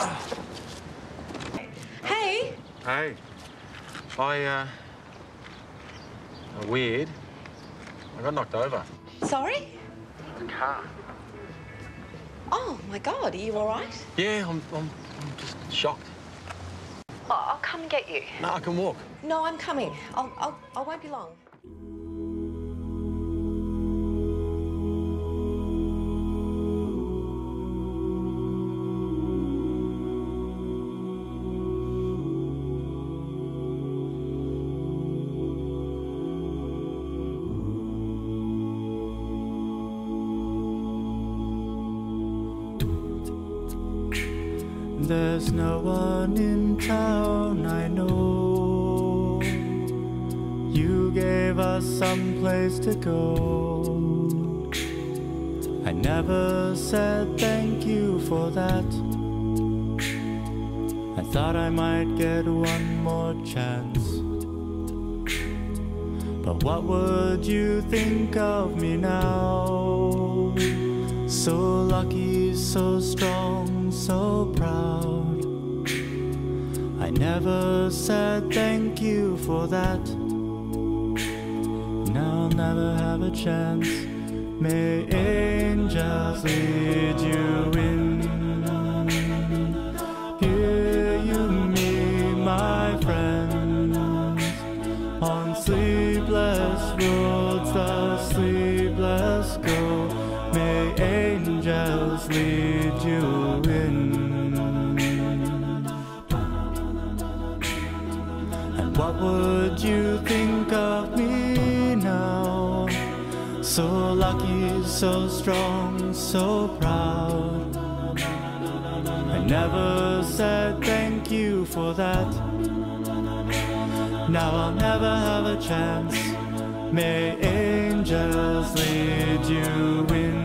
Hey. Hey. Weird. I got knocked over. Sorry? The car. Oh, my God. Are you all right? Yeah, I'm just shocked. Oh, I'll come and get you. No, I can walk. No, I'm coming. I won't be long. There's no one in town, I know. You gave us some place to go. I never said thank you for that. I thought I might get one more chance. But what would you think of me now? So lucky, so strong, so proud. I never said thank you for that. Now I'll never have a chance. May angels lead you in. Hear you me, my friends, on sleepless roads the sleepless go. May angels lead you in. And what would you think of me now? So lucky, so strong, so proud. I never said thank you for that. Now I'll never have a chance. May angels lead you in.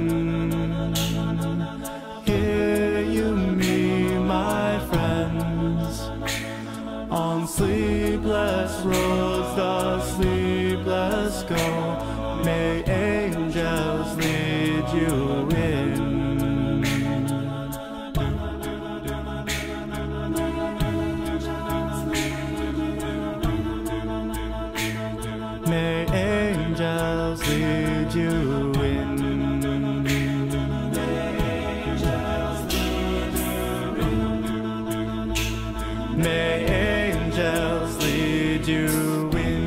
Hear you me, my friends, on sleepless roads the sleepless go. May angels lead you in. May angels lead you in. May angels lead you in.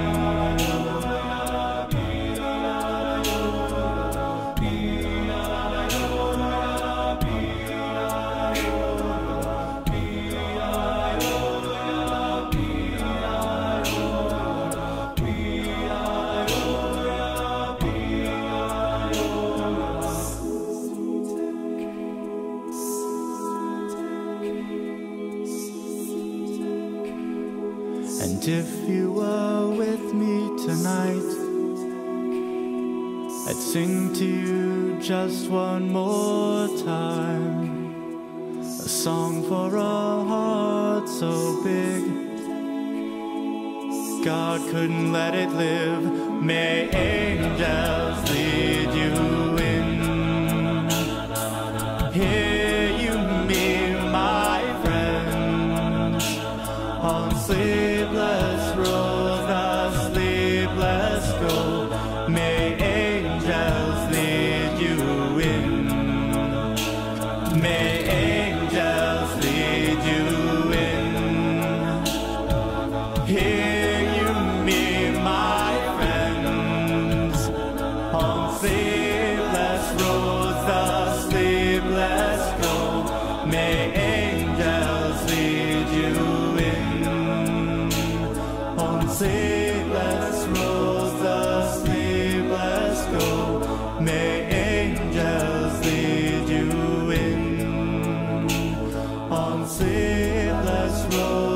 And if you were with me tonight, I'd sing to you just one more time, a song for a heart so big God couldn't let it live. May angels lead you in. Hear you me, my friends, on sleepless roads the sleepless go. May angels lead you in. May angels lead you in. Hear you me, my friends, on sleepless roads the sleepless go. May angels lead you in. On sleepless roads the sleepless go. May angels lead you in. On sleepless roads.